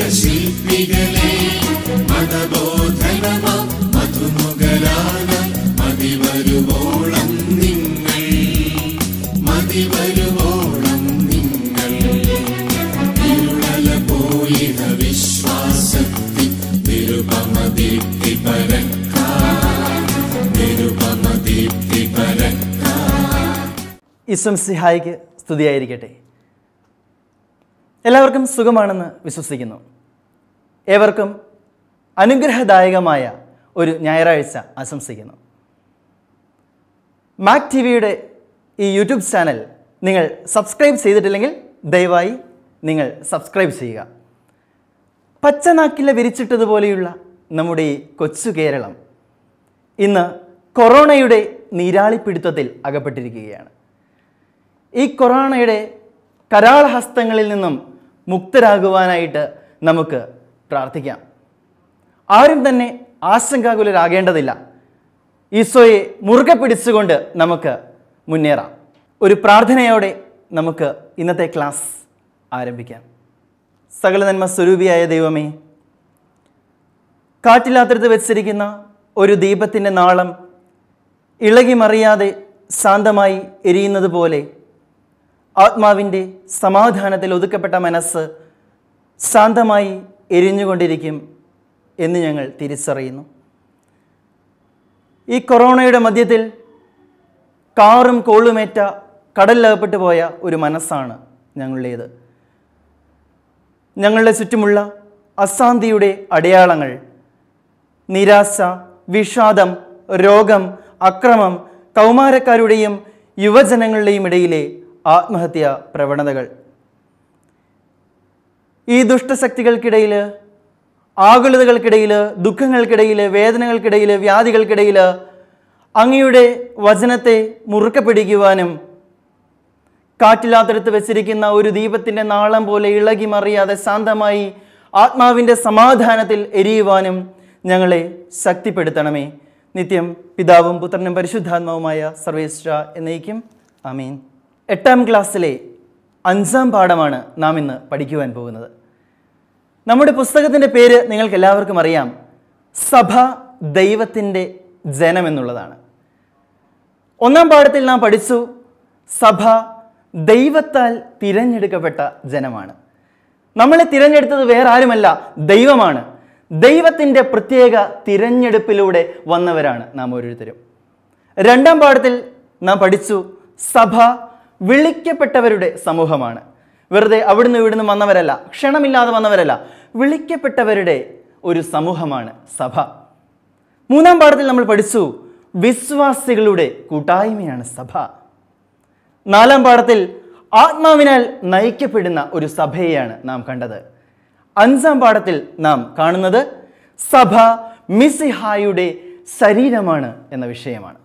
ശില്പികളെ മതബോധനമ മധുമുഖരാന മതിവരുവോളം നിങ്ങൾ മതിവരുവോളം നിങ്ങൾ ഇരുളല പോയിട വിശ്വാസത്തിൽ നിരുപമദീപ്തി പരക്കാ നിരുപമദീപ്തി പരക്കാ. ഈശ്വംസിഹായിക്ക് സ്തുതിയായിരിക്കട്ടെ. എല്ലാവർക്കും സുഖമാണെന്ന് വിശ്വസിക്കുന്നു. ഏവർക്കും അനുഗ്രഹദായകമായ ഒരു ഞായറാഴ്ച ആശംസിക്കുന്നു. മാക് ടിവിയുടെ ഈ യൂട്യൂബ് ചാനൽ നിങ്ങൾ സബ്സ്ക്രൈബ് ചെയ്തിട്ടില്ലെങ്കിൽ ദയവായി നിങ്ങൾ സബ്സ്ക്രൈബ് ചെയ്യുക. പച്ചനാക്കില വിരിച്ചിട്ടതുപോലെയുള്ള നമ്മുടെ ഈ കൊച്ചു കേരളം ഇന്ന് കൊറോണയുടെ നീരാളിപ്പിടുത്തത്തിൽ അകപ്പെട്ടിരിക്കുകയാണ്. ഈ കൊറോണയുടെ കരാളഹസ്തങ്ങളിൽ നിന്നും മുക്തരാകുവാനായിട്ട് നമുക്ക് പ്രാർത്ഥിക്കാം. ആരും തന്നെ ആശങ്കാകുലരാകേണ്ടതില്ല. ഈശോയെ മുറുകെ പിടിച്ചുകൊണ്ട് നമുക്ക് മുന്നേറാം. ഒരു പ്രാർത്ഥനയോടെ നമുക്ക് ഇന്നത്തെ ക്ലാസ് ആരംഭിക്കാം. സകല നന്മ സ്വരൂപിയായ ദൈവമേ, കാറ്റിലാത്തടുത്ത് വെച്ചിരിക്കുന്ന ഒരു ദീപത്തിൻ്റെ നാളം ഇളകി മറിയാതെ ശാന്തമായി എരിയുന്നത് പോലെ ആത്മാവിൻ്റെ സമാധാനത്തിൽ ഒതുക്കപ്പെട്ട മനസ്സ് ശാന്തമായി എരിഞ്ഞുകൊണ്ടിരിക്കും എന്ന് ഞങ്ങൾ തിരിച്ചറിയുന്നു. ഈ കൊറോണയുടെ മധ്യത്തിൽ കാറും കോളുമേറ്റ കടലിലകപ്പെട്ടു പോയ ഒരു മനസ്സാണ് ഞങ്ങളുടേത്. ഞങ്ങളുടെ ചുറ്റുമുള്ള അശാന്തിയുടെ അടയാളങ്ങൾ, നിരാശ, വിഷാദം, രോഗം, അക്രമം, കൗമാരക്കാരുടെയും യുവജനങ്ങളുടെയും ഇടയിലെ ആത്മഹത്യാ പ്രവണതകൾ, ഈ ദുഷ്ടശക്തികൾക്കിടയിൽ, ആകുലതകൾക്കിടയിൽ, ദുഃഖങ്ങൾക്കിടയിൽ, വേദനകൾക്കിടയിൽ, വ്യാധികൾക്കിടയിൽ അങ്ങയുടെ വചനത്തെ മുറുക്കെ പിടിക്കുവാനും കാറ്റിലാത്തടുത്ത് വെച്ചിരിക്കുന്ന ഒരു ദീപത്തിൻ്റെ നാളം പോലെ ഇളകി മറിയാതെ ശാന്തമായി ആത്മാവിൻ്റെ സമാധാനത്തിൽ എരിയുവാനും ഞങ്ങളെ ശക്തിപ്പെടുത്തണമേ. നിത്യം പിതാവും പുത്രനും പരിശുദ്ധാത്മാവുമായ സർവേശ്വര എന്നേക്കും ആമീൻ. 8ാം ക്ലാസ്സിലെ 5ാം പാഠമാണ് നാം ഇന്ന് പഠിക്കുവാൻ പോകുന്നത്. നമ്മുടെ പുസ്തകത്തിൻ്റെ പേര് നിങ്ങൾക്ക് എല്ലാവർക്കും അറിയാം, സഭ ദൈവത്തിൻ്റെ ജനം എന്നുള്ളതാണ്. 1ാം പാഠത്തിൽ നാം പഠിച്ചു, സഭ ദൈവത്താൽ തിരഞ്ഞെടുക്കപ്പെട്ട ജനമാണ്. നമ്മളെ തിരഞ്ഞെടുത്തത് വേറെ ആരുമല്ല, ദൈവമാണ്. ദൈവത്തിൻ്റെ പ്രത്യേക തിരഞ്ഞെടുപ്പിലൂടെ വന്നവരാണ് നാം ഓരോരുത്തരും. 2ാം പാഠത്തിൽ നാം പഠിച്ചു, സഭ വിളിക്കപ്പെട്ടവരുടെ സമൂഹമാണ്. വെറുതെ അവിടുന്ന് ഇവിടുന്ന് വന്നവരല്ല, ക്ഷണമില്ലാതെ വന്നവരല്ല, വിളിക്കപ്പെട്ടവരുടെ ഒരു സമൂഹമാണ് സഭ. 3ാം പാഠത്തിൽ നമ്മൾ പഠിച്ചു, വിശ്വാസികളുടെ കൂട്ടായ്മയാണ് സഭ. 4ാം പാഠത്തിൽ ആത്മാവിനാൽ നയിക്കപ്പെടുന്ന ഒരു സഭയെയാണ് നാം കണ്ടത്. 5ാം പാഠത്തിൽ നാം കാണുന്നത് സഭ മിശിഹായുടെ ശരീരമാണ് എന്ന വിഷയമാണ്.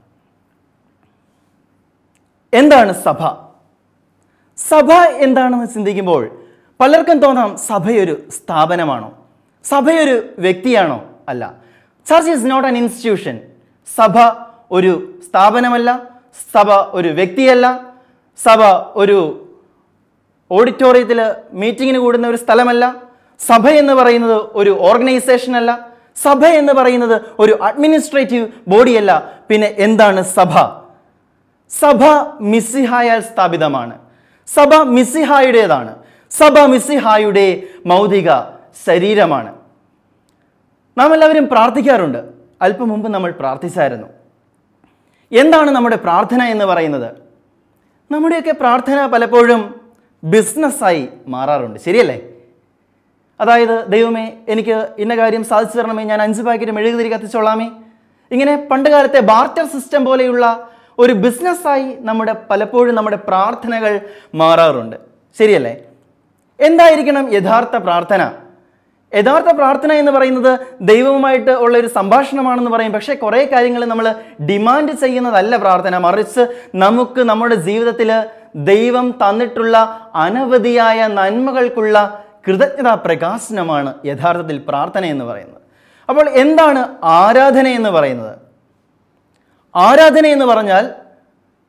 എന്താണ് സഭ? സഭ എന്താണെന്ന് ചിന്തിക്കുമ്പോൾ പലർക്കും തോന്നാം, സഭയൊരു സ്ഥാപനമാണോ, സഭയൊരു വ്യക്തിയാണോ? അല്ല, church is not an institution. സഭ ഒരു സ്ഥാപനമല്ല, സഭ ഒരു വ്യക്തിയല്ല, സഭ ഒരു ഓഡിറ്റോറിയത്തിൽ മീറ്റിങ്ങിന് കൂടുന്ന ഒരു സ്ഥലമല്ല, സഭ എന്ന് പറയുന്നത് ഒരു ഓർഗനൈസേഷൻ അല്ല, സഭ എന്ന് പറയുന്നത് ഒരു അഡ്മിനിസ്ട്രേറ്റീവ് ബോഡിയല്ല. പിന്നെ എന്താണ് സഭ? സഭ മിശിഹായാൽ സ്ഥാപിതമാണ്. സഭ മിശിഹായുടേതാണ്. സഭ മിശിഹായുടെ മൗതിക ശരീരമാണ്. നാം എല്ലാവരും പ്രാർത്ഥിക്കാറുണ്ട്. അല്പം മുമ്പ് നമ്മൾ പ്രാർത്ഥിച്ചായിരുന്നു. എന്താണ് നമ്മുടെ പ്രാർത്ഥന എന്ന് പറയുന്നത്? നമ്മുടെയൊക്കെ പ്രാർത്ഥന പലപ്പോഴും ബിസിനസ്സായി മാറാറുണ്ട്, ശരിയല്ലേ? അതായത്, ദൈവമേ എനിക്ക് ഇന്ന കാര്യം സാധിച്ചു തരണമേ, ഞാൻ 5 പാക്കറ്റ് മെഴുകുതിരി കത്തിച്ചോളാമേ. ഇങ്ങനെ പണ്ട് കാലത്തെ ബാർട്ടർ സിസ്റ്റം പോലെയുള്ള ഒരു ബിസിനസ്സായി പലപ്പോഴും നമ്മുടെ പ്രാർത്ഥനകൾ മാറാറുണ്ട്, ശരിയല്ലേ? എന്തായിരിക്കണം യഥാർത്ഥ പ്രാർത്ഥന? യഥാർത്ഥ പ്രാർത്ഥന എന്ന് പറയുന്നത് ദൈവവുമായിട്ട് ഉള്ള ഒരു സംഭാഷണമാണെന്ന് പറയും. പക്ഷേ കുറേ കാര്യങ്ങൾ നമ്മൾ ഡിമാൻഡ് ചെയ്യുന്നതല്ല പ്രാർത്ഥന, മറിച്ച് നമുക്ക് നമ്മുടെ ജീവിതത്തിൽ ദൈവം തന്നിട്ടുള്ള അനവധിയായ നന്മകൾക്കുള്ള കൃതജ്ഞതാ പ്രകാശനമാണ് യഥാർത്ഥത്തിൽ പ്രാർത്ഥന എന്ന് പറയുന്നത്. അപ്പോൾ എന്താണ് ആരാധന എന്ന് പറയുന്നത്? ആരാധന എന്ന് പറഞ്ഞാൽ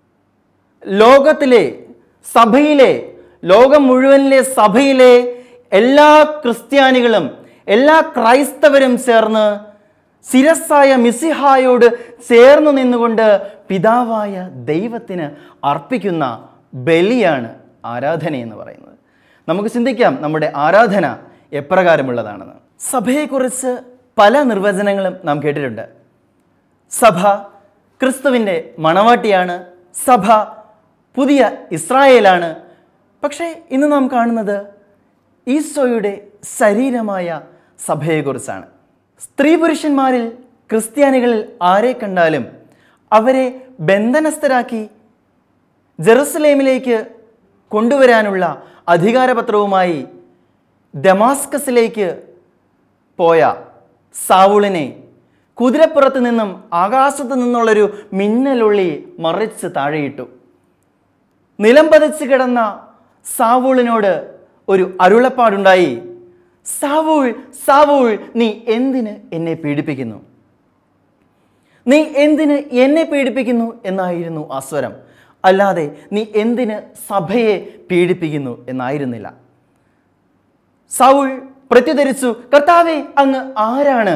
ലോകത്തിലെ സഭയിലെ, ലോകം മുഴുവനിലെ സഭയിലെ എല്ലാ ക്രിസ്ത്യാനികളും എല്ലാ ക്രൈസ്തവരും ചേർന്ന് ശിരസ്സായ മിശിഹായോട് ചേർന്ന് നിന്നുകൊണ്ട് പിതാവായ ദൈവത്തിന് അർപ്പിക്കുന്ന ബലിയാണ് ആരാധന എന്ന് പറയുന്നത്. നമുക്ക് ചിന്തിക്കാം നമ്മുടെ ആരാധന എപ്രകാരമുള്ളതാണെന്ന്. സഭയെക്കുറിച്ച് പല നിർവചനങ്ങളും നാം കേട്ടിട്ടുണ്ട്. സഭ ക്രിസ്തുവിൻ്റെ മണവാട്ടിയാണ്, സഭ പുതിയ ഇസ്രായേലാണ്. പക്ഷേ ഇന്ന് നാം കാണുന്നത് ഈശോയുടെ ശരീരമായ സഭയെക്കുറിച്ചാണ്. സ്ത്രീ പുരുഷന്മാരിൽ ക്രിസ്ത്യാനികളിൽ ആരെ കണ്ടാലും അവരെ ബന്ധനസ്ഥരാക്കി ജെറുസലേമിലേക്ക് കൊണ്ടുവരാനുള്ള അധികാരപത്രവുമായി ദമാസ്കസിലേക്ക് പോയ സാവൂളിനെ കുതിരപ്പുറത്ത് നിന്നും ആകാശത്ത് നിന്നുള്ളൊരു മിന്നലുള്ളി മറിച്ച് താഴെയിട്ടു. നിലം പതിച്ച് കിടന്ന സാവൂളിനോട് ഒരു അരുളപ്പാടുണ്ടായി. സാവൂൾ, സാവൂൾ, നീ എന്തിന് എന്നെ പീഡിപ്പിക്കുന്നു? നീ എന്തിന് എന്നെ പീഡിപ്പിക്കുന്നു എന്നായിരുന്നു ആ സ്വരം. അല്ലാതെ നീ എന്തിന് സഭയെ പീഡിപ്പിക്കുന്നു എന്നായിരുന്നില്ല. സൗൾ പ്രത്യുദ്ധരിച്ചു, കർത്താവേ, അങ്ങ് ആരാണ്?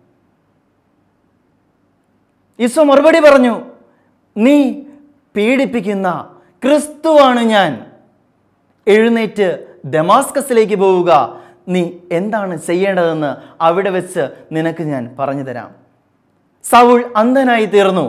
ഈശോ മറുപടി പറഞ്ഞു, നീ പീഡിപ്പിക്കുന്ന ക്രിസ്തുവാണ് ഞാൻ. എഴുന്നേറ്റ് ദമാസ്കസിലേക്ക് പോവുക. നീ എന്താണ് ചെയ്യേണ്ടതെന്ന് അവിടെ വെച്ച് നിനക്ക് ഞാൻ പറഞ്ഞു തരാം. സൗൾ അന്ധനായി തീർന്നു.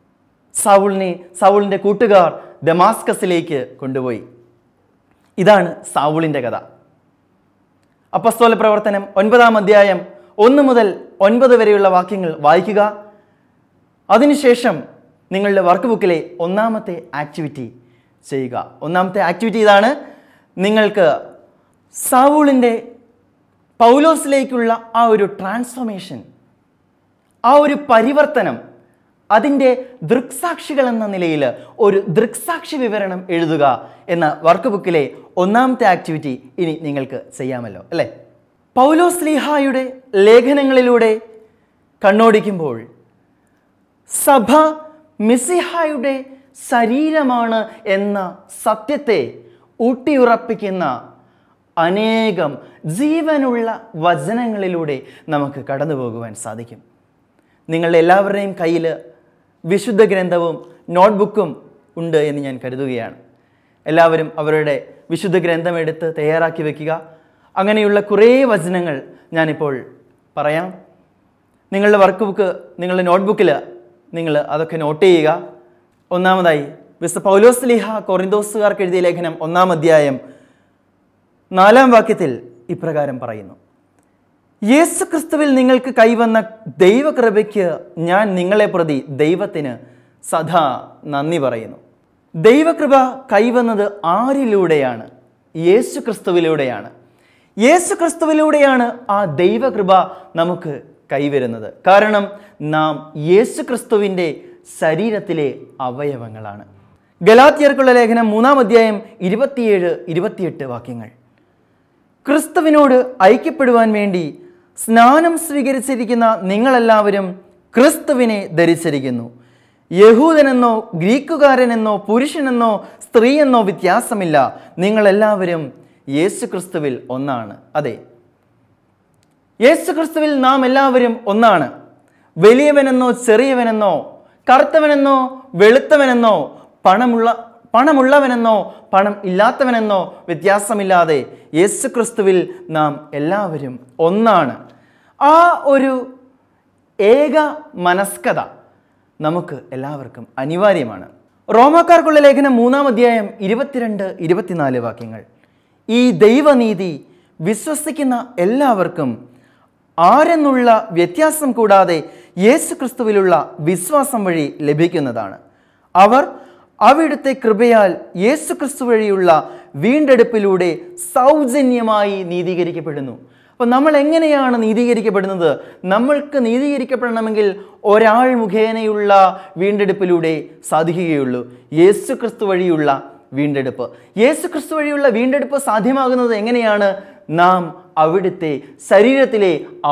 സൗളിൻ്റെ കൂട്ടുകാർ ദമാസ്കസിലേക്ക് കൊണ്ടുപോയി. ഇതാണ് സൗളിൻ്റെ കഥ. അപ്പസ്തോല പ്രവർത്തനം 9-ാം അധ്യായം 1 മുതൽ 9 വരെയുള്ള വാക്യങ്ങൾ വായിക്കുക. അതിനുശേഷം നിങ്ങളുടെ വർക്ക് ബുക്കിലെ 1-ാമത്തെ ആക്ടിവിറ്റി ചെയ്യുക. 1-ാമത്തെ ആക്ടിവിറ്റി ഇതാണ്. നിങ്ങൾക്ക് സൗളിൻ്റെ പൗലോസിലേക്കുള്ള ആ ഒരു ട്രാൻസ്ഫോർമേഷൻ, ആ ഒരു പരിവർത്തനം, അതിൻ്റെ ദൃക്സാക്ഷികൾ എന്ന നിലയിൽ ഒരു ദൃക്സാക്ഷി വിവരണം എഴുതുക എന്ന വർക്ക് ബുക്കിലെ 1-ാമത്തെ ആക്ടിവിറ്റി ഇനി നിങ്ങൾക്ക് ചെയ്യാമല്ലോ, അല്ലേ? പൗലോസ് ശ്ലീഹായുടെ ലേഖനങ്ങളിലൂടെ കണ്ണോടിക്കുമ്പോൾ സഭ മിശിഹായുടെ ശരീരമാണ് എന്ന സത്യത്തെ ഊട്ടിയുറപ്പിക്കുന്ന അനേകം ജീവനുള്ള വചനങ്ങളിലൂടെ നമുക്ക് കടന്നു പോകുവാൻ സാധിക്കും. നിങ്ങളുടെ എല്ലാവരുടെയും കയ്യിൽ വിശുദ്ധ ഗ്രന്ഥവും നോട്ട്ബുക്കും ഉണ്ട് എന്ന് ഞാൻ കരുതുകയാണ്. എല്ലാവരും അവരുടെ വിശുദ്ധ ഗ്രന്ഥം എടുത്ത് തയ്യാറാക്കി വയ്ക്കുക. അങ്ങനെയുള്ള കുറേ വചനങ്ങൾ ഞാനിപ്പോൾ പറയാം. നിങ്ങളുടെ വർക്ക് ബുക്ക്, നിങ്ങളുടെ നോട്ട്ബുക്കിൽ നിങ്ങൾ അതൊക്കെ നോട്ട് ചെയ്യുക. ഒന്നാമതായി വിശുദ്ധ പൗലോസ് ശ്ലീഹ കൊറിന്തോസുകാർക്ക് എഴുതിയ ലേഖനം 1-ാം അധ്യായം 4-ാം വാക്യത്തിൽ ഇപ്രകാരം പറയുന്നു, യേശു ക്രിസ്തുവിൽ നിങ്ങൾക്ക് കൈവന്ന ദൈവകൃപയ്ക്ക് ഞാൻ നിങ്ങളെ പ്രതി ദൈവത്തിന് സദാ നന്ദി പറയുന്നു. ദൈവകൃപ കൈവന്നത് ആരിലൂടെയാണ്? യേശു ക്രിസ്തുവിലൂടെയാണ്. യേശു ക്രിസ്തുവിലൂടെയാണ് ആ ദൈവകൃപ നമുക്ക് കൈവരുന്നത്. കാരണം നാം യേശു ക്രിസ്തുവിൻ്റെ ശരീരത്തിലെ അവയവങ്ങളാണ്. ഗലാത്യർക്കുള്ള ലേഖനം 3-ാം അധ്യായം 27-28 വാക്യങ്ങൾ. ക്രിസ്തുവിനോട് ഐക്യപ്പെടുവാൻ വേണ്ടി സ്നാനം സ്വീകരിച്ചിരിക്കുന്ന നിങ്ങളെല്ലാവരും ക്രിസ്തുവിനെ ധരിച്ചിരിക്കുന്നു. യഹൂദനെന്നോ ഗ്രീക്കുകാരനെന്നോ പുരുഷനെന്നോ സ്ത്രീയെന്നോ വ്യത്യാസമില്ല. നിങ്ങളെല്ലാവരും യേശു ക്രിസ്തുവിൽ ഒന്നാണ്. അതെ, യേശു ക്രിസ്തുവിൽ നാം എല്ലാവരും ഒന്നാണ്. വലിയവനെന്നോ ചെറിയവനെന്നോ കറുത്തവനെന്നോ വെളുത്തവനെന്നോ പണമുള്ളവനെന്നോ പണം ഇല്ലാത്തവനെന്നോ വ്യത്യാസമില്ലാതെ യേശു ക്രിസ്തുവിൽ നാം എല്ലാവരും ഒന്നാണ്. ആ ഒരു ഏക മനസ്കത നമുക്ക് എല്ലാവർക്കും അനിവാര്യമാണ്. റോമാക്കാർക്കുള്ള ലേഖനം 3-ാം അധ്യായം 22-24 വാക്യങ്ങൾ. ഈ ദൈവനീതി വിശ്വസിക്കുന്ന എല്ലാവർക്കും ആരെന്നുള്ള വ്യത്യാസം കൂടാതെ യേശു ക്രിസ്തുവിലുള്ള വിശ്വാസം വഴി ലഭിക്കുന്നതാണ്. അവർ അവിടുത്തെ കൃപയാൽ യേശു ക്രിസ്തു വഴിയുള്ള വീണ്ടെടുപ്പിലൂടെ സൗജന്യമായി നീതീകരിക്കപ്പെടുന്നു. അപ്പോൾ നമ്മൾ എങ്ങനെയാണ് നീതീകരിക്കപ്പെടുന്നത്? നമ്മൾക്ക് നീതീകരിക്കപ്പെടണമെങ്കിൽ ഒരാൾ മുഖേനയുള്ള വീണ്ടെടുപ്പിലൂടെ സാധിക്കുകയുള്ളൂ. യേശു ക്രിസ്തു വഴിയുള്ള വീണ്ടെടുപ്പ്. യേശു ക്രിസ്തു വഴിയുള്ള വീണ്ടെടുപ്പ് സാധ്യമാകുന്നത് എങ്ങനെയാണ്? നാം അവിടുത്തെ ശരീരത്തിലെ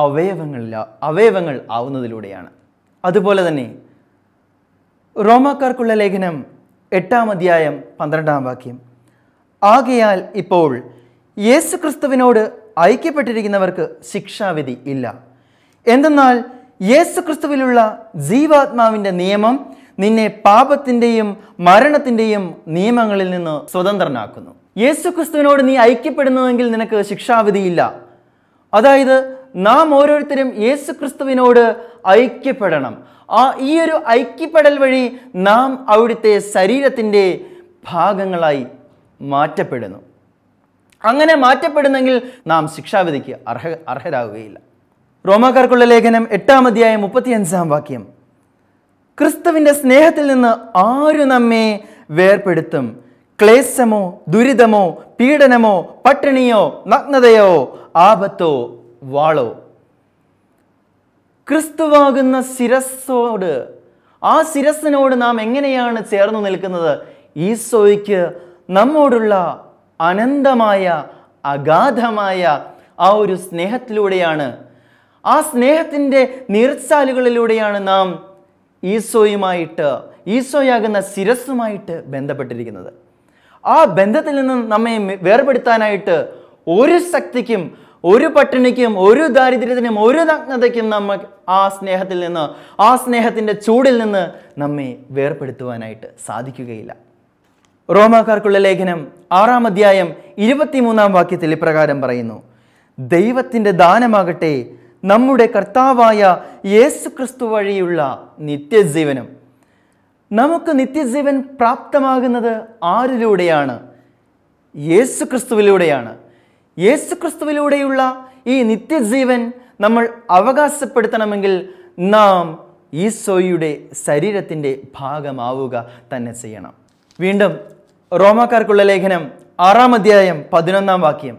അവയവങ്ങൾ ആവുന്നതിലൂടെയാണ്. അതുപോലെ തന്നെ റോമാക്കാർക്കുള്ള ലേഖനം 8-ാം അധ്യായം 12-ാം വാക്യം. ആകയാൽ ഇപ്പോൾ യേശു ക്രിസ്തുവിനോട് ഐക്യപ്പെട്ടിരിക്കുന്നവർക്ക് ശിക്ഷാവിധി ഇല്ല. എന്തെന്നാൽ യേശുക്രിസ്തുവിലുള്ള ജീവാത്മാവിൻ്റെ നിയമം നിന്നെ പാപത്തിൻ്റെയും മരണത്തിൻ്റെയും നിയമങ്ങളിൽ നിന്ന് സ്വതന്ത്രനാക്കുന്നു. യേശുക്രിസ്തുവിനോട് നീ ഐക്യപ്പെടുന്നുവെങ്കിൽ നിനക്ക് ശിക്ഷാവിധിയില്ല. അതായത് നാം ഓരോരുത്തരും യേശുക്രിസ്തുവിനോട് ഐക്യപ്പെടണം. ഈ ഒരു ഐക്യപ്പെടൽ വഴി നാം അവിടുത്തെ ശരീരത്തിൻ്റെ ഭാഗങ്ങളായി മാറ്റപ്പെടുന്നു. അങ്ങനെ മാറ്റപ്പെടുന്നെങ്കിൽ നാം ശിക്ഷാവിധിക്ക് അർഹരാകുകയില്ല. റോമാക്കാർക്കുള്ള ലേഖനം 8-ാം അധ്യായം 35-ാം വാക്യം, ക്രിസ്തുവിൻ്റെ സ്നേഹത്തിൽ നിന്ന് ആരു നമ്മെ വേർപെടുത്തും? ക്ലേശമോ, ദുരിതമോ, പീഡനമോ, പട്ടിണിയോ, നഗ്നതയോ, ആപത്തോ, വാളോ? ക്രിസ്തുവാകുന്ന ശിരസ്സോട്, ആ ശിരസ്സിനോട് നാം എങ്ങനെയാണ് ചേർന്ന് നിൽക്കുന്നത്? ഈശോയ്ക്ക് നമ്മോടുള്ള അനന്തമായ അഗാധമായ ആ ഒരു സ്നേഹത്തിലൂടെയാണ്, ആ സ്നേഹത്തിൻ്റെ നീർച്ചാലുകളിലൂടെയാണ് നാം ഈശോയാകുന്ന ശിരസ്സുമായിട്ട് ബന്ധപ്പെട്ടിരിക്കുന്നത്. ആ ബന്ധത്തിൽ നിന്ന് നമ്മെ വേർപെടുത്താനായിട്ട് ഒരു ശക്തിക്കും, ഒരു പട്ടിണിക്കും, ഒരു ദാരിദ്ര്യത്തിനും, ഒരു നഗ്നതയ്ക്കും നമ്മൾ ആ സ്നേഹത്തിൽ നിന്ന്, ആ സ്നേഹത്തിൻ്റെ ചൂടിൽ നിന്ന് നമ്മെ വേർപെടുത്തുവാനായിട്ട് സാധിക്കുകയില്ല. റോമാക്കാർക്കുള്ള ലേഖനം 6-ാം അധ്യായം 23-ാം വാക്യത്തിൽ ഇപ്രകാരം പറയുന്നു, ദൈവത്തിൻ്റെ ദാനമാകട്ടെ നമ്മുടെ കർത്താവായ യേശുക്രിസ്തു വഴിയുള്ള നിത്യജീവനും. നമുക്ക് നിത്യജീവൻ പ്രാപ്തമാകുന്നത് ആരിലൂടെയാണ്? യേശുക്രിസ്തുവിലൂടെയാണ്. യേശുക്രിസ്തുവിലൂടെയുള്ള ഈ നിത്യജീവൻ നമ്മൾ അവകാശപ്പെടുത്തണമെങ്കിൽ നാം ഈശോയുടെ ശരീരത്തിൻ്റെ ഭാഗമാവുക തന്നെ ചെയ്യണം. വീണ്ടും റോമാക്കാർക്കുള്ള ലേഖനം 6-ാം അധ്യായം 11-ാം വാക്യം,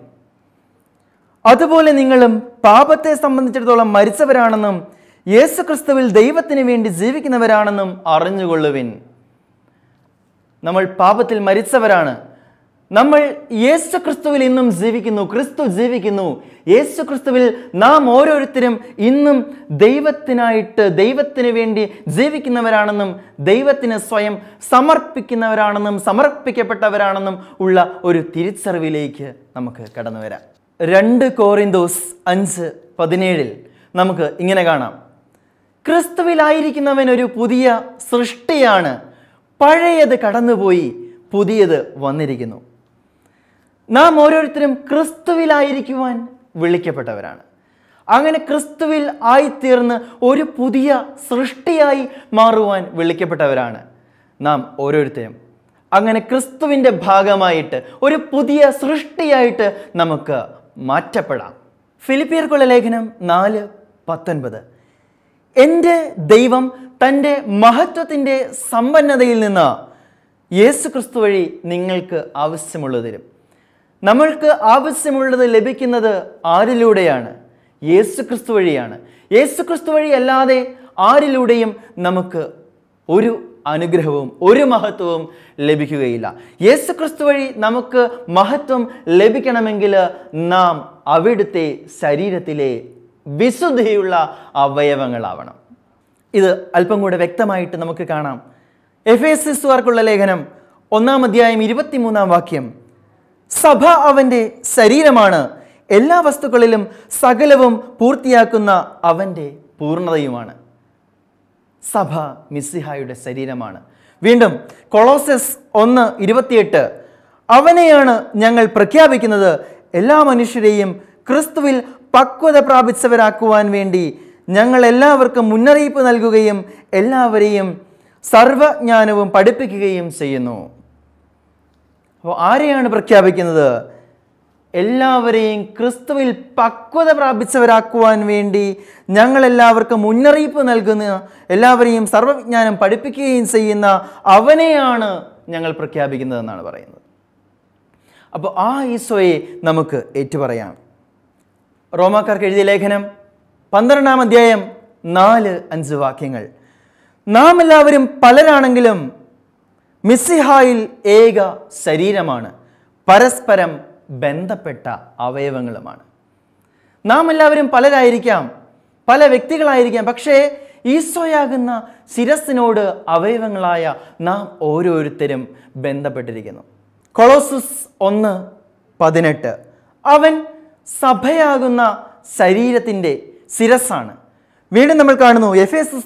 അതുപോലെ നിങ്ങളും പാപത്തെ സംബന്ധിച്ചിടത്തോളം മരിച്ചവരാണെന്നും യേശുക്രിസ്തുവിൽ ദൈവത്തിന് വേണ്ടി ജീവിക്കുന്നവരാണെന്നും അറിഞ്ഞുകൊള്ളുവിൻ. നമ്മൾ പാപത്തിൽ മരിച്ചവരാണ്. നമ്മൾ യേശുക്രിസ്തുവിൽ ഇന്നും ജീവിക്കുന്നു. ക്രിസ്തു ജീവിക്കുന്നു. യേശുക്രിസ്തുവിൽ നാം ഓരോരുത്തരും ഇന്നും ദൈവത്തിന് വേണ്ടി ജീവിക്കുന്നവരാണെന്നും ദൈവത്തിന് സ്വയം സമർപ്പിക്കുന്നവരാണെന്നും സമർപ്പിക്കപ്പെട്ടവരാണെന്നും ഉള്ള ഒരു തിരിച്ചറിവിലേക്ക് നമുക്ക് കടന്നു വരാം. 2 കോറിന്തോസ് 5:17 നമുക്ക് ഇങ്ങനെ കാണാം, ക്രിസ്തുവിലായിരിക്കുന്നവൻ ഒരു പുതിയ സൃഷ്ടിയാണ്, പഴയത് കടന്നുപോയി, പുതിയത് വന്നിരിക്കുന്നു. നാം ഓരോരുത്തരും ക്രിസ്തുവിലായിരിക്കുവാൻ വിളിക്കപ്പെട്ടവരാണ്. അങ്ങനെ ക്രിസ്തുവിൽ ആയിത്തീർന്ന് ഒരു പുതിയ സൃഷ്ടിയായി മാറുവാൻ വിളിക്കപ്പെട്ടവരാണ് നാം ഓരോരുത്തരും. അങ്ങനെ ക്രിസ്തുവിൻ്റെ ഭാഗമായിട്ട് ഒരു പുതിയ സൃഷ്ടിയായിട്ട് നമുക്ക് മാറ്റപ്പെടാം. ഫിലിപ്പിയർക്കുള്ള ലേഖനം 4:19, എൻ്റെ ദൈവം തൻ്റെ മഹത്വത്തിൻ്റെ സമ്പന്നതയിൽ നിന്ന് യേശുക്രിസ്തു വഴി നിങ്ങൾക്ക് ആവശ്യമുള്ളത് തരും. നമ്മൾക്ക് ആവശ്യമുള്ളത് ലഭിക്കുന്നത് ആരിലൂടെയാണ്? യേശുക്രിസ്തു വഴിയാണ്. യേശുക്രിസ്തു വഴി അല്ലാതെ ആരിലൂടെയും നമുക്ക് ഒരു അനുഗ്രഹവും ഒരു മഹത്വവും ലഭിക്കുകയില്ല. യേശുക്രിസ്തു വഴി നമുക്ക് മഹത്വം ലഭിക്കണമെങ്കിൽ നാം അവിടുത്തെ ശരീരത്തിലെ വിശുദ്ധിയുള്ള അവയവങ്ങളാവണം. ഇത് അല്പം കൂടെ വ്യക്തമായിട്ട് നമുക്ക് കാണാം. എഫേസ്യർക്കുള്ള ലേഖനം 1-ാം അധ്യായം 23-ാം വാക്യം, സഭ അവൻ്റെ ശരീരമാണ്, എല്ലാ വസ്തുക്കളിലും സകലവും പൂർത്തിയാക്കുന്ന അവൻ്റെ പൂർണ്ണതയുമാണ്. സഭ മിശിഹായുടെ ശരീരമാണ്. വീണ്ടും കൊളോസ്യസ് 1:28, അവനെയാണ് ഞങ്ങൾ പ്രഖ്യാപിക്കുന്നത്, എല്ലാ മനുഷ്യരെയും ക്രിസ്തുവിൽ പക്വത പ്രാപിച്ചവരാക്കുവാൻ വേണ്ടി ഞങ്ങൾ എല്ലാവർക്കും മുന്നറിയിപ്പ് നൽകുകയും എല്ലാവരെയും സർവജ്ഞാനവും പഠിപ്പിക്കുകയും ചെയ്യുന്നു. അപ്പോൾ ആരെയാണ് പ്രഖ്യാപിക്കുന്നത്? എല്ലാവരെയും ക്രിസ്തുവിൽ പക്വത പ്രാപിച്ചവരാക്കുവാൻ വേണ്ടി ഞങ്ങളെല്ലാവർക്കും മുന്നറിയിപ്പ് നൽകുന്ന, എല്ലാവരെയും സർവ്വവിജ്ഞാനം പഠിപ്പിക്കുകയും ചെയ്യുന്ന അവനെയാണ് ഞങ്ങൾ പ്രഖ്യാപിക്കുന്നതെന്നാണ് പറയുന്നത്. അപ്പോൾ ആ ഈശോയെ നമുക്ക് ഏറ്റുപറയാം. റോമാക്കാർക്ക് എഴുതിയ ലേഖനം 12-ാം അധ്യായം 4-5 വാക്യങ്ങൾ, നാം എല്ലാവരും പലരാണെങ്കിലും മിശിഹായിൽ ഏക ശരീരമാണ്, പരസ്പരം ബന്ധപ്പെട്ട അവയവങ്ങളുമാണ്. നാം എല്ലാവരും പലരായിരിക്കാം, പല വ്യക്തികളായിരിക്കാം, പക്ഷേ ഈശോയാകുന്ന ശിരസ്സിനോട് അവയവങ്ങളായ നാം ഓരോരുത്തരും ബന്ധപ്പെട്ടിരിക്കുന്നു. കൊളോസസ് 1:18, അവൻ സഭയാകുന്ന ശരീരത്തിൻ്റെ ശിരസ്സാണ്. വീണ്ടും നമ്മൾ കാണുന്നു എഫേസസ്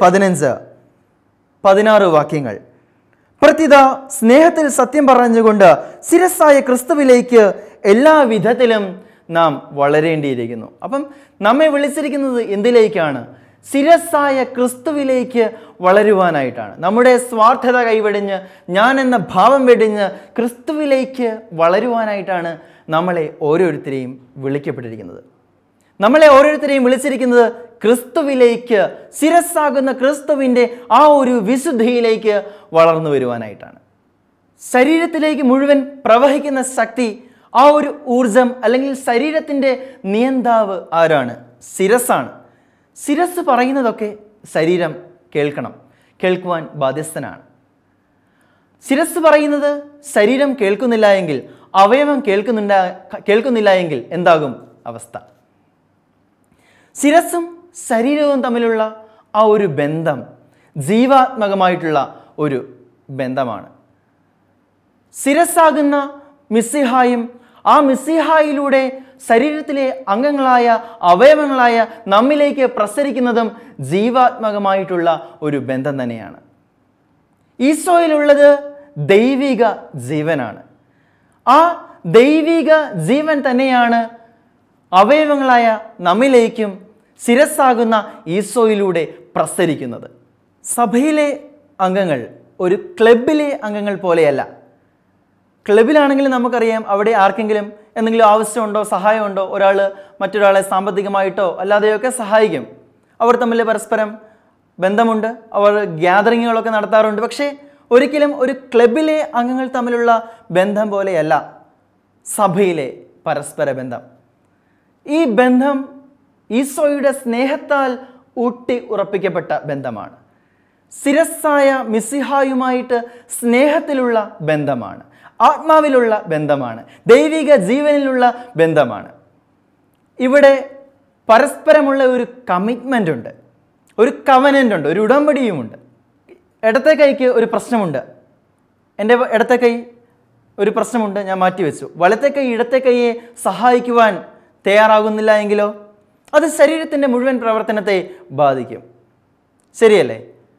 4:15-16 വാക്യങ്ങൾ. പ്രത്യുത സ്നേഹത്തിൽ സത്യം പറഞ്ഞുകൊണ്ട് ശിരസ്സായ ക്രിസ്തുവിലേക്ക് എല്ലാ വിധത്തിലും നാം വളരേണ്ടിയിരിക്കുന്നു. അപ്പം നമ്മെ വിളിച്ചിരിക്കുന്നത് എന്തിലേക്കാണ്? ശിരസ്സായ ക്രിസ്തുവിലേക്ക് വളരുവാനായിട്ടാണ്. നമ്മുടെ സ്വാർത്ഥത കൈവെടിഞ്ഞ്, ഞാൻ എന്ന ഭാവം വെടിഞ്ഞ് ക്രിസ്തുവിലേക്ക് വളരുവാനായിട്ടാണ് നമ്മളെ ഓരോരുത്തരെയും വിളിക്കപ്പെട്ടിരിക്കുന്നത്. നമ്മളെ ഓരോരുത്തരെയും വിളിച്ചിരിക്കുന്നത് ക്രിസ്തുവിലേക്ക്, ശിരസ്സാകുന്ന ക്രിസ്തുവിൻ്റെ ആ ഒരു വിശുദ്ധിയിലേക്ക് വളർന്നു വരുവാനായിട്ടാണ്. ശരീരത്തിലേക്ക് മുഴുവൻ പ്രവഹിക്കുന്ന ശക്തി, ആ ഒരു ഊർജം അല്ലെങ്കിൽ ശരീരത്തിൻ്റെ നിയന്താവ് ആരാണ്? ശിരസ്സാണ്. ശിരസ് പറയുന്നതൊക്കെ ശരീരം കേൾക്കണം, കേൾക്കുവാൻ ബാധ്യസ്ഥനാണ്. ശിരസ് പറയുന്നത് ശരീരം കേൾക്കുന്നില്ല എങ്കിൽ, അവയവം കേൾക്കുന്നില്ല എങ്കിൽ എന്താകും അവസ്ഥ? ശിരസ്സും ശരീരവും തമ്മിലുള്ള ആ ഒരു ബന്ധം ജീവാത്മകമായിട്ടുള്ള ഒരു ബന്ധമാണ്. ശിരസ്സാകുന്ന മിസ്സിഹായും ആ മിസ്സിഹായിലൂടെ ശരീരത്തിലെ അംഗങ്ങളായ അവയവങ്ങളായ നമ്മിലേക്ക് പ്രസരിക്കുന്നതും ജീവാത്മകമായിട്ടുള്ള ഒരു ബന്ധം തന്നെയാണ്. ഈശോയിലുള്ളത് ദൈവിക ജീവനാണ്. ആ ദൈവിക ജീവൻ തന്നെയാണ് അവയവങ്ങളായ നമ്മിലേക്കും ശിരസ്സാകുന്ന ഈശോയിലൂടെ പ്രസരിക്കുന്നത്. സഭയിലെ അംഗങ്ങൾ ഒരു ക്ലബിലെ അംഗങ്ങൾ പോലെയല്ല. ക്ലബിലാണെങ്കിൽ നമുക്കറിയാം, അവിടെ ആർക്കെങ്കിലും എന്തെങ്കിലും ആവശ്യമുണ്ടോ, സഹായമുണ്ടോ, ഒരാൾ മറ്റൊരാളെ സാമ്പത്തികമായിട്ടോ അല്ലാതെയൊക്കെ സഹായിക്കും. അവർ തമ്മിൽ പരസ്പരം ബന്ധമുണ്ട്, അവർ ഗ്യാതറിങ്ങുകളൊക്കെ നടത്താറുണ്ട്. പക്ഷേ ഒരിക്കലും ഒരു ക്ലബിലെ അംഗങ്ങൾ തമ്മിലുള്ള ബന്ധം പോലെയല്ല സഭയിലെ പരസ്പര ബന്ധം. ഈ ബന്ധം ഈശോയുടെ സ്നേഹത്താൽ ഊട്ടി ഉറപ്പിക്കപ്പെട്ട ബന്ധമാണ്. ശിരസ്സായ മിസ്സിഹായുമായിട്ട് സ്നേഹത്തിലുള്ള ബന്ധമാണ്, ആത്മാവിലുള്ള ബന്ധമാണ്, ദൈവിക ജീവനിലുള്ള ബന്ധമാണ്. ഇവിടെ പരസ്പരമുള്ള ഒരു കമ്മിറ്റ്മെൻ്റ് ഉണ്ട്, ഒരു കവനൻ്റ് ഉണ്ട്, ഒരു ഉടമ്പടിയുമുണ്ട്. ഇടത്തെ കൈക്ക് ഒരു പ്രശ്നമുണ്ട്, എൻ്റെ ഇടത്തെ കൈ ഒരു പ്രശ്നമുണ്ട്, ഞാൻ മാറ്റിവെച്ചു. വലത്തെ കൈ ഇടത്തെ കൈയെ സഹായിക്കുവാൻ തയ്യാറാകുന്നില്ല എങ്കിലോ അത് ശരീരത്തിൻ്റെ മുഴുവൻ പ്രവർത്തനത്തെ ബാധിക്കും. ശരിയല്ലേ?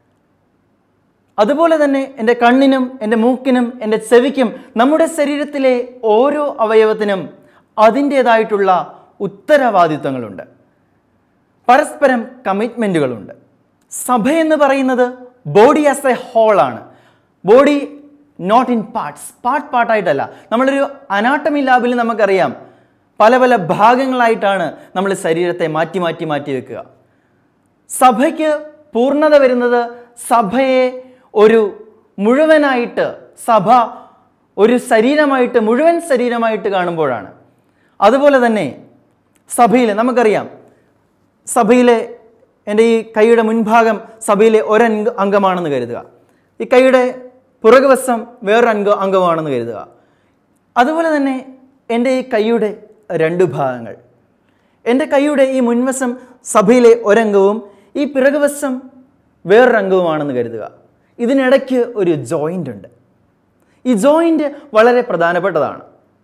അതുപോലെ തന്നെ എൻ്റെ കണ്ണിനും എൻ്റെ മൂക്കിനും എൻ്റെ ചെവിക്കും നമ്മുടെ ശരീരത്തിലെ ഓരോ അവയവത്തിനും അതിൻ്റേതായിട്ടുള്ള ഉത്തരവാദിത്വങ്ങളുണ്ട്, പരസ്പരം കമ്മിറ്റ്മെൻറ്റുകളുണ്ട്. സഭയെന്ന് പറയുന്നത് ബോഡി ആസ് എ ഹോളാണ്. ബോഡി നോട്ട് ഇൻ പാർട്സ്, പാർട്ടായിട്ടല്ല. നമ്മളൊരു അനാട്ടമി ലാബിൽ നമുക്കറിയാം, പല പല ഭാഗങ്ങളായിട്ടാണ് നമ്മൾ ശരീരത്തെ മാറ്റി മാറ്റി മാറ്റി വെക്കുക. സഭയ്ക്ക് പൂർണ്ണത വരുന്നത് സഭയെ ഒരു മുഴുവനായിട്ട്, സഭ ഒരു ശരീരമായിട്ട്, മുഴുവൻ ശരീരമായിട്ട് കാണുമ്പോഴാണ്. അതുപോലെ തന്നെ സഭയിൽ നമുക്കറിയാം, സഭയിലെ എൻ്റെ ഈ കൈയുടെ മുൻഭാഗം സഭയിലെ അംഗമാണെന്ന് കരുതുക, ഈ കൈയുടെ പുറകുവശം വേറൊരു അംഗമാണെന്ന് കരുതുക. അതുപോലെ തന്നെ എൻ്റെ ഈ കൈയുടെ രണ്ട് ഭാഗങ്ങൾ, എൻ്റെ കൈയുടെ ഈ മുൻവശം സഭയിലെ ഒരംഗവും ഈ പിറകുവശം വേറൊരു അംഗവുമാണെന്ന് കരുതുക. ഇതിനിടയ്ക്ക് ഒരു ജോയിൻ്റ് ഉണ്ട്. ഈ ജോയിൻ്റ് വളരെ പ്രധാനപ്പെട്ടതാണ്.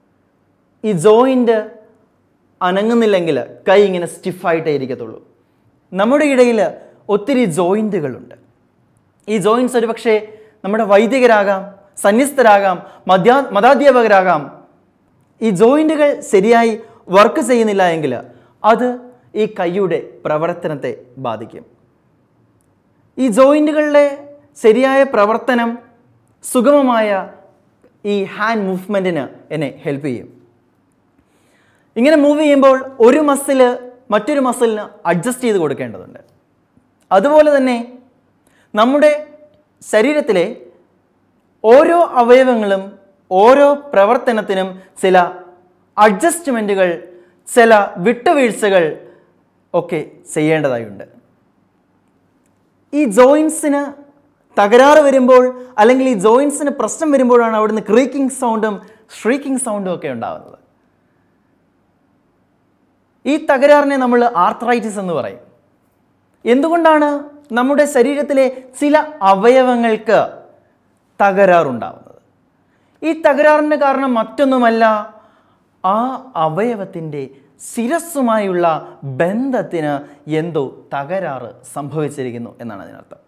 ഈ ജോയിൻ്റ് അനങ്ങുന്നില്ലെങ്കിൽ കൈ ഇങ്ങനെ സ്റ്റിഫായിട്ടേ ഇരിക്കത്തുള്ളൂ. നമ്മുടെ ഇടയിൽ ഒത്തിരി ജോയിൻറ്റുകളുണ്ട്. ഈ ജോയിൻറ്റ്സ് ഒരു പക്ഷേ നമ്മുടെ വൈദികരാകാം, സന്യസ്തരാകാം, മതാധ്യാപകരാകാം. ഈ ജോയിൻറ്റുകൾ ശരിയായി വർക്ക് ചെയ്യുന്നില്ല എങ്കിൽ അത് ഈ കൈയുടെ പ്രവർത്തനത്തെ ബാധിക്കും. ഈ ജോയിൻറ്റുകളുടെ ശരിയായ പ്രവർത്തനം, സുഗമമായ ഈ ഹാൻഡ് മൂവ്മെൻറ്റിന് എന്നെ ഹെൽപ്പ് ചെയ്യും. ഇങ്ങനെ മൂവ് ചെയ്യുമ്പോൾ ഒരു മസിൽ മറ്റൊരു മസിലിന് അഡ്ജസ്റ്റ് ചെയ്ത് കൊടുക്കേണ്ടതുണ്ട്. അതുപോലെ തന്നെ നമ്മുടെ ശരീരത്തിലെ ഓരോ അവയവങ്ങളും ഓരോ പ്രവർത്തനത്തിനും ചില അഡ്ജസ്റ്റ്മെൻറ്റുകൾ, ചില വിട്ടുവീഴ്ചകൾ ഒക്കെ ചെയ്യേണ്ടതായുണ്ട്. ഈ ജോയിൻസിന് തകരാറ് വരുമ്പോൾ അല്ലെങ്കിൽ ഈ ജോയിൻസിന് പ്രശ്നം വരുമ്പോഴാണ് അവിടുന്ന് ക്രീക്കിംഗ് സൗണ്ടും ഷ്രീക്കിംഗ് സൗണ്ടും ഒക്കെ ഉണ്ടാകുന്നത്. ഈ തകരാറിനെ നമ്മൾ ആർത്രൈറ്റിസ് എന്ന് പറയും. എന്തുകൊണ്ടാണ് നമ്മുടെ ശരീരത്തിലെ ചില അവയവങ്ങൾക്ക് തകരാറുണ്ടാവുന്നത്? ഈ തകരാറിന് കാരണം മറ്റൊന്നുമല്ല, ആ അവയവത്തിൻ്റെ ശിരസ്സുമായുള്ള ബന്ധത്തിന് എന്തോ തകരാറ് സംഭവിച്ചിരിക്കുന്നു എന്നാണ് അതിനർത്ഥം.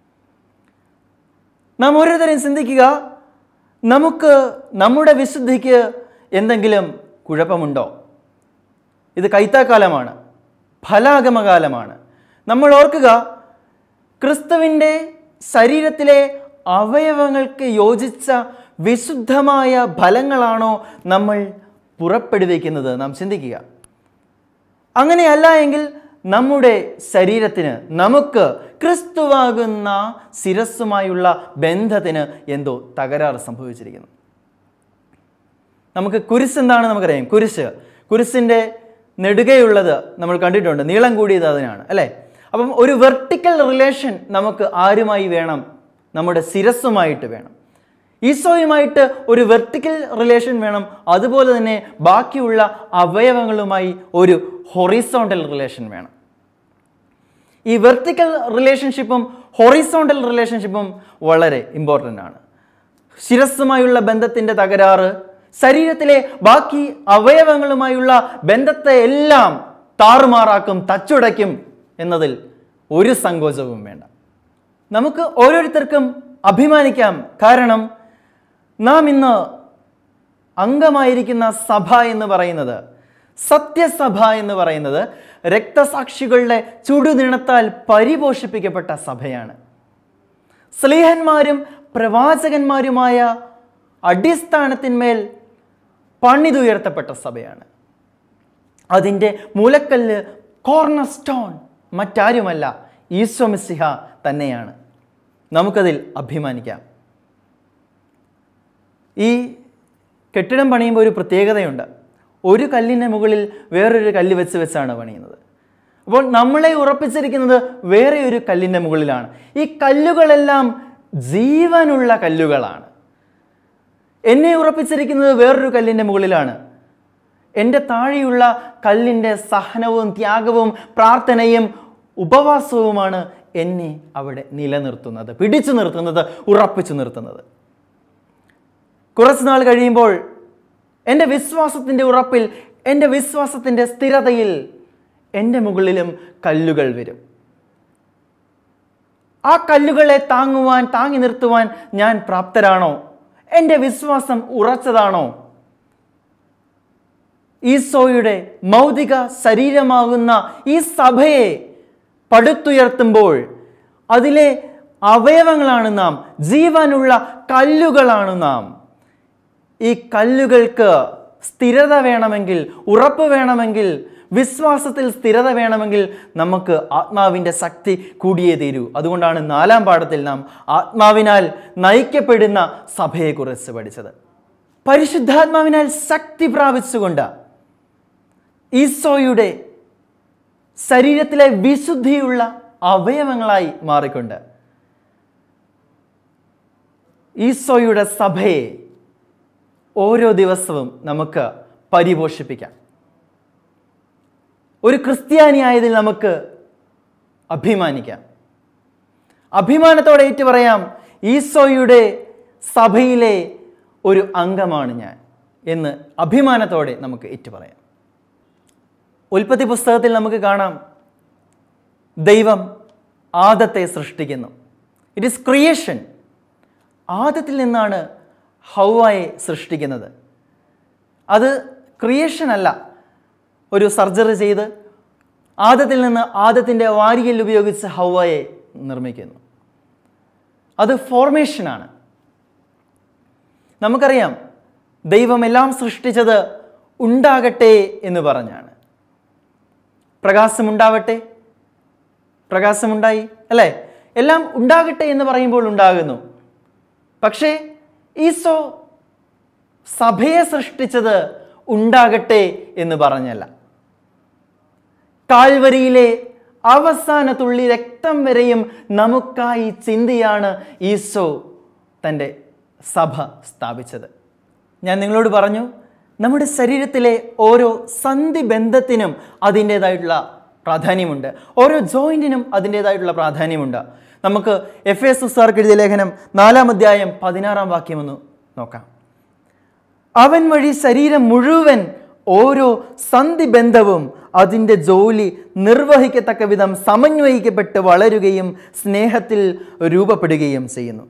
നാം ഓരോരുത്തരെയും ചിന്തിക്കുക, നമുക്ക് നമ്മുടെ വിശുദ്ധിക്ക് എന്തെങ്കിലും കുഴപ്പമുണ്ടോ? ഇത് കൈത്താക്കാലമാണ്, ഫലാഗമകാലമാണ്. നമ്മൾ ഓർക്കുക, ക്രിസ്തുവിൻ്റെ ശരീരത്തിലെ അവയവങ്ങൾക്ക് യോജിച്ച വിശുദ്ധമായ ഫലങ്ങളാണോ നമ്മൾ പുറപ്പെടുവിക്കുന്നത്? നാം ചിന്തിക്കുക. അങ്ങനെയല്ല എങ്കിൽ നമ്മുടെ ശരീരത്തിന്, നമുക്ക് ക്രിസ്തുവാകുന്ന ശിരസ്സുമായുള്ള ബന്ധത്തിന് എന്തോ തകരാറ് സംഭവിച്ചിരിക്കുന്നു. നമുക്ക് കുരിശ് എന്താണെന്ന് നമുക്കറിയാം. കുരിശിൻ്റെ നെടുകയുള്ളത് നമ്മൾ കണ്ടിട്ടുണ്ട്, നീളം കൂടിയത് അതിനാണ്, അല്ലേ? അപ്പം ഒരു വെർട്ടിക്കൽ റിലേഷൻ നമുക്ക് ആരുമായി വേണം? നമ്മുടെ ശിരസ്സുമായിട്ട് വേണം. ഈശോയുമായിട്ട് ഒരു വെർട്ടിക്കൽ റിലേഷൻ വേണം. അതുപോലെ തന്നെ ബാക്കിയുള്ള അവയവങ്ങളുമായി ഒരു ഹൊറിസോണ്ടൽ റിലേഷൻ വേണം. ഈ വെർട്ടിക്കൽ റിലേഷൻഷിപ്പും ഹൊറിസോണ്ടൽ റിലേഷൻഷിപ്പും വളരെ ഇമ്പോർട്ടൻ്റ് ആണ്. ശിരസ്സുമായുള്ള ബന്ധത്തിൻ്റെ തകരാറ് ശരീരത്തിലെ ബാക്കി അവയവങ്ങളുമായുള്ള ബന്ധത്തെ എല്ലാം താറുമാറാക്കും, തച്ചുടയ്ക്കും എന്നതിൽ ഒരു സങ്കോചവും വേണ്ട. നമുക്ക് ഓരോരുത്തർക്കും അഭിമാനിക്കാം. കാരണം നാം ഇന്ന് അംഗമായിരിക്കുന്ന സഭ എന്ന് പറയുന്നത്, സത്യസഭ എന്ന് പറയുന്നത് രക്തസാക്ഷികളുടെ ചുടുനിണത്താൽ പരിപോഷിപ്പിക്കപ്പെട്ട സഭയാണ്. സ്ലീഹന്മാരും പ്രവാചകന്മാരുമായ അടിസ്ഥാനത്തിന്മേൽ പണിതുയർത്തപ്പെട്ട സഭയാണ്. അതിൻ്റെ മൂലക്കല്ല്, കോർണർ സ്റ്റോൺ മറ്റാരുമല്ല, ഈശോ മിശിഹ തന്നെയാണ്. നമുക്കതിൽ അഭിമാനിക്കാം. ഈ കെട്ടിടം പണിയുമ്പോൾ ഒരു പ്രത്യേകതയുണ്ട്. ഒരു കല്ലിന് മുകളിൽ വേറൊരു കല്ല് വെച്ചാണ് പണിയുന്നത്. അപ്പോൾ നമ്മളെ ഉറപ്പിച്ചിരിക്കുന്നത് വേറെ ഒരു കല്ലിൻ്റെ മുകളിലാണ്. ഈ കല്ലുകളെല്ലാം ജീവനുള്ള കല്ലുകളാണ്. എന്നെ ഉറപ്പിച്ചിരിക്കുന്നത് വേറൊരു കല്ലിൻ്റെ മുകളിലാണ്. എൻ്റെ താഴെയുള്ള കല്ലിൻ്റെ സഹനവും ത്യാഗവും പ്രാർത്ഥനയും ഉപവാസവുമാണ് എന്നെ അവിടെ നിലനിർത്തുന്നത്, പിടിച്ചു നിർത്തുന്നത്, ഉറപ്പിച്ചു നിർത്തുന്നത്. കുറച്ച് നാൾ കഴിയുമ്പോൾ എൻ്റെ വിശ്വാസത്തിൻ്റെ ഉറപ്പിൽ, എൻ്റെ വിശ്വാസത്തിൻ്റെ സ്ഥിരതയിൽ എൻ്റെ മുകളിലും കല്ലുകൾ വരും. ആ കല്ലുകളെ താങ്ങി നിർത്തുവാൻ ഞാൻ പ്രാപ്തരാണോ? എൻ്റെ വിശ്വാസം ഉറച്ചതാണോ? ഈശോയുടെ മൗതിക ശരീരമാകുന്ന ഈ സഭയെ പടുത്തുയർത്തുമ്പോൾ അതിലെ അവയവങ്ങളാണ് നാം, ജീവനുള്ള കല്ലുകളാണ് നാം. ഈ കല്ലുകൾക്ക് സ്ഥിരത വേണമെങ്കിൽ, ഉറപ്പ് വേണമെങ്കിൽ, വിശ്വാസത്തിൽ സ്ഥിരത വേണമെങ്കിൽ നമുക്ക് ആത്മാവിൻ്റെ ശക്തി കൂടിയേ തീരൂ. അതുകൊണ്ടാണ് 4-ാം പാഠത്തിൽ നാം ആത്മാവിനാൽ നയിക്കപ്പെടുന്ന സഭയെക്കുറിച്ച് പഠിച്ചത്. പരിശുദ്ധാത്മാവിനാൽ ശക്തി പ്രാപിച്ചുകൊണ്ട് ഈശോയുടെ ശരീരത്തിലെ വിശുദ്ധിയുള്ള അവയവങ്ങളായി മാറിക്കൊണ്ട് ഈശോയുടെ സഭയെ ഓരോ ദിവസവും നമുക്ക് പരിപോഷിപ്പിക്കാം. ഒരു ക്രിസ്ത്യാനിയായതിൽ നമുക്ക് അഭിമാനിക്കാം. അഭിമാനത്തോടെ ഏറ്റു പറയാം, ഈശോയുടെ സഭയിലെ ഒരു അംഗമാണ് ഞാൻ എന്ന് അഭിമാനത്തോടെ നമുക്ക് ഏറ്റു പറയാം. ഉൽപ്പത്തി പുസ്തകത്തിൽ നമുക്ക് കാണാം, ദൈവം ആദത്തെ സൃഷ്ടിക്കുന്നു. It is creation. ആദത്തിൽ നിന്നാണ് ഹൗവയെ സൃഷ്ടിക്കുന്നത്. അത് ക്രിയേഷൻ അല്ല, ഒരു സർജറി ചെയ്ത് ആദത്തിൽ നിന്ന് ആദത്തിൻ്റെ വാരിയൽ ഉപയോഗിച്ച് ഹൗവയെ നിർമ്മിക്കുന്നു. അത് ഫോർമേഷനാണ്. നമുക്കറിയാം, ദൈവം എല്ലാം സൃഷ്ടിച്ചത് ഉണ്ടാകട്ടെ എന്ന് പറഞ്ഞാണ്. പ്രകാശമുണ്ടാവട്ടെ, പ്രകാശമുണ്ടായി, അല്ലേ? എല്ലാം ഉണ്ടാകട്ടെ എന്ന് പറയുമ്പോൾ ഉണ്ടാകുന്നു. പക്ഷേ ഈശോ സഭയെ സൃഷ്ടിച്ചത് ഉണ്ടാകട്ടെ എന്ന് പറഞ്ഞല്ല. കാൽവരിയിലെ അവസാന തുള്ളി രക്തം വരെയും നമുക്കായി ചിന്തിയാണ് ഈശോ തൻ്റെ സഭ സ്ഥാപിച്ചത്. ഞാൻ നിങ്ങളോട് പറഞ്ഞു, നമ്മുടെ ശരീരത്തിലെ ഓരോ സന്ധിബന്ധത്തിനും അതിൻ്റേതായിട്ടുള്ള പ്രാധാന്യമുണ്ട്. ഓരോ ജോയിൻറ്റിനും അതിൻ്റേതായിട്ടുള്ള പ്രാധാന്യമുണ്ട്. നമുക്ക് എഫേസുകാർക്ക് എഴുതിയ ലേഖനം 4-ാം അധ്യായം 16-ാം വാക്യം ഒന്ന് നോക്കാം. അവൻ വഴി ശരീരം മുഴുവൻ ഓരോ സന്ധിബന്ധവും അതിൻ്റെ ജോലി നിർവഹിക്കത്തക്ക വിധം സമന്വയിക്കപ്പെട്ട് വളരുകയും സ്നേഹത്തിൽ രൂപപ്പെടുകയും ചെയ്യുന്നു.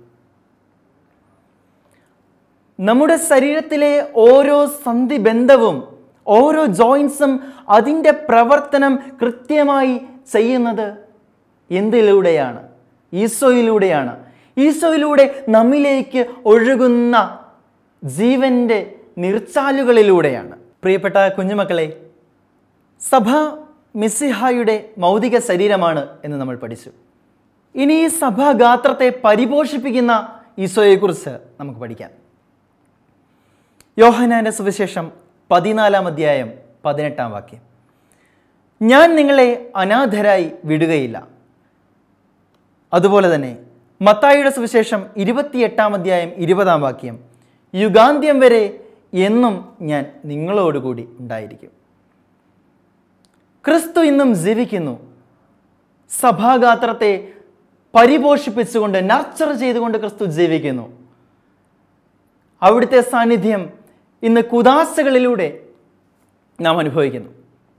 നമ്മുടെ ശരീരത്തിലെ ഓരോ സന്ധിബന്ധവും ഓരോ ജോയിൻസും അതിൻ്റെ പ്രവർത്തനം കൃത്യമായി ചെയ്യുന്നത് എന്തിലൂടെയാണ്? ഈശോയിലൂടെയാണ്. ഈശോയിലൂടെ നമ്മിലേക്ക് ഒഴുകുന്ന ജീവൻ്റെ നീർച്ചാലുകളിലൂടെയാണ്. പ്രിയപ്പെട്ട കുഞ്ഞുമക്കളെ, സഭ മിശിഹായുടെ മൗതിക ശരീരമാണ് എന്ന് നമ്മൾ പഠിച്ചു. ഇനി ഈ സഭാഗാത്രത്തെ പരിപോഷിപ്പിക്കുന്ന ഈശോയെക്കുറിച്ച് നമുക്ക് പഠിക്കാം. യോഹന്നാന്റെ സുവിശേഷം 14-ാം അധ്യായം 18-ാം വാക്യം. ഞാൻ നിങ്ങളെ അനാഥരായി വിടുകയില്ല. അതുപോലെ തന്നെ മത്തായിയുടെ സുവിശേഷം 28-ാം അധ്യായം 20-ാം വാക്യം. യുഗാന്ത്യം വരെ എന്നും ഞാൻ നിങ്ങളോടുകൂടി ഉണ്ടായിരിക്കും. ക്രിസ്തു ഇന്നും ജീവിക്കുന്നു. സഭാഗാത്രത്തെ പരിപോഷിപ്പിച്ചുകൊണ്ട് നർച്ചർ ചെയ്തുകൊണ്ട് ക്രിസ്തു ജീവിക്കുന്നു. അവിടുത്തെ സാന്നിധ്യം ഇന്ന് കുദാശകളിലൂടെ നാം അനുഭവിക്കുന്നു,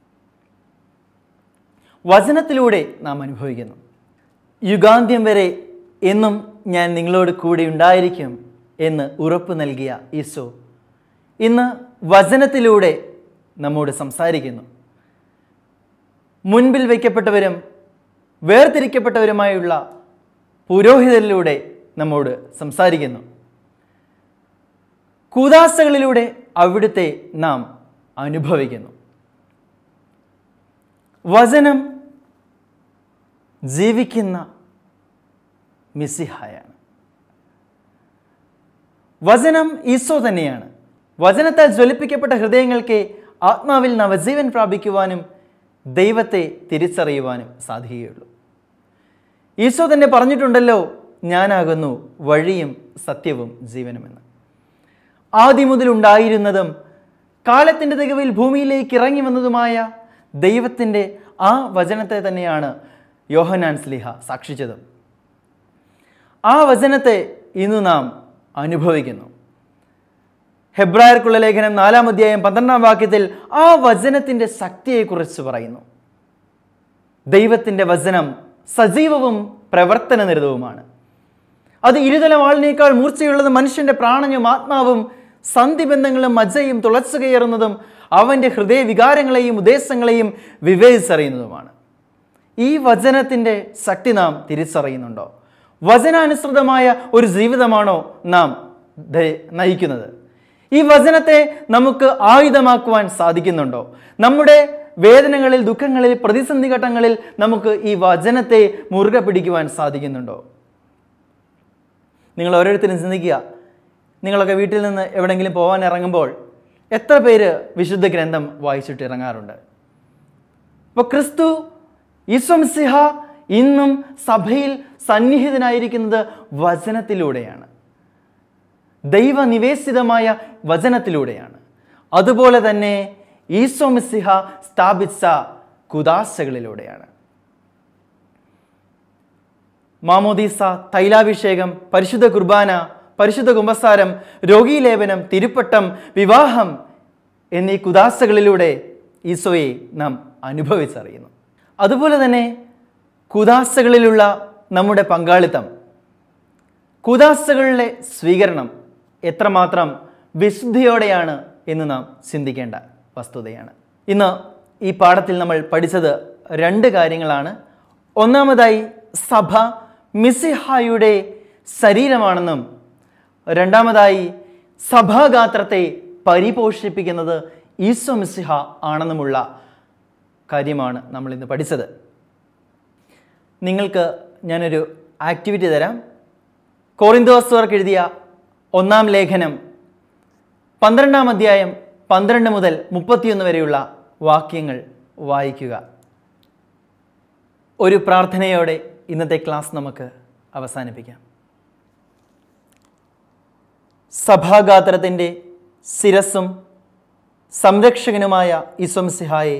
വചനത്തിലൂടെ നാം അനുഭവിക്കുന്നു. യുഗാന്ത്യം വരെ എന്നും ഞാൻ നിങ്ങളോട് കൂടി ഉണ്ടായിരിക്കും എന്ന് ഉറപ്പ് നൽകിയ ഈശോ ഇന്ന് വചനത്തിലൂടെ നമ്മോട് സംസാരിക്കുന്നു. മുൻപിൽ വയ്ക്കപ്പെട്ടവരും വേർതിരിക്കപ്പെട്ടവരുമായുള്ള പുരോഹിതരിലൂടെ നമ്മോട് സംസാരിക്കുന്നു. കൂദാശകളിലൂടെ അവിടുത്തെ നാം അനുഭവിക്കുന്നു. വചനം ജീവിക്കുന്ന മിശിഹായാണ്. വചനം ഈശോ തന്നെയാണ്. വചനത്താൽ ജ്വലിപ്പിക്കപ്പെട്ട ഹൃദയങ്ങൾക്ക് ആത്മാവിൽ നവജീവൻ പ്രാപിക്കുവാനും ദൈവത്തെ തിരിച്ചറിയുവാനും സാധിക്കുകയുള്ളൂ. ഈശോ തന്നെ പറഞ്ഞിട്ടുണ്ടല്ലോ, ഞാനാകുന്നു വഴിയും സത്യവും ജീവനുമെന്ന്. ആദ്യം മുതൽ ഉണ്ടായിരുന്നതും കാലത്തിൻ്റെ തികവിൽ ഭൂമിയിലേക്ക് ഇറങ്ങി വന്നതുമായ ദൈവത്തിൻ്റെ ആ വചനത്തെ തന്നെയാണ് യോഹന്നാൻ ശ്ലീഹ സാക്ഷിച്ചത്. ആ വചനത്തെ ഇന്ന് നാം അനുഭവിക്കുന്നു. ഹെബ്രായർക്കുള്ള ലേഖനം 4-ാം അധ്യായം 12-ാം വാക്യത്തിൽ ആ വചനത്തിൻ്റെ ശക്തിയെക്കുറിച്ച് പറയുന്നു. ദൈവത്തിൻ്റെ വചനം സജീവവും പ്രവർത്തനനിരതവുമാണ്. അത് ഇരുതല വാളിനേക്കാൾ മൂർച്ചയുള്ളത്, മനുഷ്യന്റെ പ്രാണനും ആത്മാവും സന്ധിബന്ധങ്ങളും മജ്ജയും തുളച്ചു കയറുന്നതും അവൻ്റെ ഹൃദയവികാരങ്ങളെയും ഉദ്ദേശങ്ങളെയും വിവേചിച്ചറിയുന്നതുമാണ്. ഈ വചനത്തിൻ്റെ ശക്തി നാം തിരിച്ചറിയുന്നുണ്ടോ? വചനാനുസൃതമായ ഒരു ജീവിതമാണോ നാം നയിക്കുന്നത്? ഈ വചനത്തെ നമുക്ക് ആയുധമാക്കുവാൻ സാധിക്കുന്നുണ്ടോ? നമ്മുടെ വേദനകളിൽ, ദുഃഖങ്ങളിൽ, പ്രതിസന്ധി ഘട്ടങ്ങളിൽ നമുക്ക് ഈ വചനത്തെ മുറുകെ പിടിക്കുവാൻ സാധിക്കുന്നുണ്ടോ? നിങ്ങൾ ഓരോരുത്തരും ചിന്തിക്കുക. നിങ്ങളൊക്കെ വീട്ടിൽ നിന്ന് എവിടെയെങ്കിലും പോകാൻ ഇറങ്ങുമ്പോൾ എത്ര പേര് വിശുദ്ധ ഗ്രന്ഥം വായിച്ചിട്ട് ഇറങ്ങാറുണ്ട്? അപ്പോൾ ക്രിസ്തു ഈശോ മിശിഹ ഇന്നും സഭയിൽ സന്നിഹിതനായിരിക്കുന്നത് വചനത്തിലൂടെയാണ്, ദൈവനിവേശിതമായ വചനത്തിലൂടെയാണ്. അതുപോലെ തന്നെ ഈശോ മിശിഹ സ്ഥാപിച്ച കുദാശകളിലൂടെയാണ്. മാമോദീസ, തൈലാഭിഷേകം, പരിശുദ്ധ കുർബാന, പരിശുദ്ധ കുമ്പസാരം, രോഗീലേപനം, തിരുപ്പട്ടം, വിവാഹം എന്നീ കുദാശകളിലൂടെ ഈശോയെ നാം അനുഭവിച്ചറിയുന്നു. അതുപോലെ തന്നെ കുദാശകളിലുള്ള നമ്മുടെ പങ്കാളിത്തം, കുദാശകളിലെ സ്വീകരണം എത്രമാത്രം വിശുദ്ധിയോടെയാണ് എന്ന് നാം ചിന്തിക്കേണ്ട വസ്തുതയാണ്. ഇന്ന് ഈ പാഠത്തിൽ നമ്മൾ പഠിച്ചത് 2 കാര്യങ്ങളാണ്. ഒന്നാമതായി, സഭ മിശിഹായുടെ ശരീരമാണെന്നും, രണ്ടാമതായി സഭാഗാത്രത്തെ പരിപോഷിപ്പിക്കുന്നത് ഈശോ മിശിഹ ആണെന്നുമുള്ള കാര്യമാണ് നമ്മൾ ഇന്ന് പഠിച്ചത്. നിങ്ങൾക്ക് ഞാനൊരു ആക്ടിവിറ്റി തരാം. കൊറിന്തോസ്യർക്ക് എഴുതിയ 1-ാം ലേഖനം 12-ാം അധ്യായം 12 മുതൽ 31 വരെയുള്ള വാക്യങ്ങൾ വായിക്കുക. ഒരു പ്രാർത്ഥനയോടെ ഇന്നത്തെ ക്ലാസ് നമുക്ക് അവസാനിപ്പിക്കാം. സഭാഗാത്രത്തിൻ്റെ ശിരസ്സും സംരക്ഷകനുമായ ഈശോ മിശിഹായെ,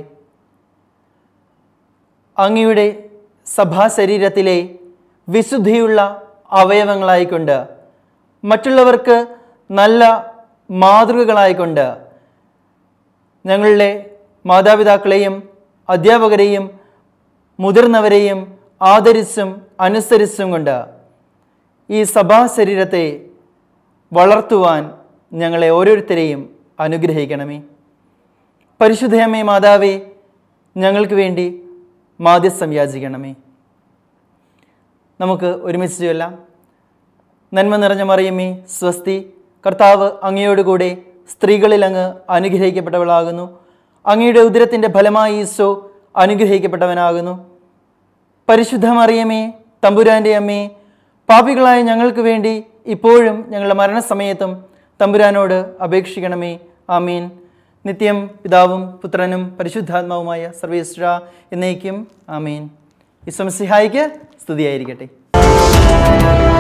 അങ്ങയുടെ സഭാശരീരത്തിലെ വിശുദ്ധിയുള്ള അവയവങ്ങളായിക്കൊണ്ട് മറ്റുള്ളവർക്ക് നല്ല മാതൃകകളായിക്കൊണ്ട് ഞങ്ങളുടെ മാതാപിതാക്കളെയും അധ്യാപകരെയും മുതിർന്നവരെയും ആദരിച്ചും അനുസരിച്ചും കൊണ്ട് ഈ സഭാ ശരീരത്തെ വളർത്തുവാൻ ഞങ്ങളെ ഓരോരുത്തരെയും അനുഗ്രഹിക്കണമേ. പരിശുദ്ധയമ്മേ മാതാവേ, ഞങ്ങൾക്ക് വേണ്ടി മാധ്യസ്ഥം യാചിക്കണമേ. നമുക്ക് ഒരുമിച്ച് ചൊല്ലാം. നന്മ നിറഞ്ഞ മറിയമേ സ്വസ്തി, കർത്താവ് അങ്ങയോടുകൂടെ സ്ത്രീകളിൽ അങ്ങ് അനുഗ്രഹിക്കപ്പെട്ടവളാകുന്നു. അങ്ങയുടെ ഉദരത്തിൻ്റെ ഫലമായി ഈശോ അനുഗ്രഹിക്കപ്പെട്ടവനാകുന്നു. പരിശുദ്ധ മറിയമേ തമ്പുരാൻ്റെ അമ്മേ, പാപികളായ ഞങ്ങൾക്ക് വേണ്ടി ഇപ്പോഴും ഞങ്ങളുടെ മരണസമയത്തും തമ്പുരാനോട് അപേക്ഷിക്കണമേ. ആമീൻ. നിത്യം പിതാവും പുത്രനും പരിശുദ്ധാത്മാവുമായ സർവേശ്വര എന്നേക്കും ആമീൻ. ഈശോ മിശിഹായിക്ക് സ്തുതിയായിരിക്കട്ടെ.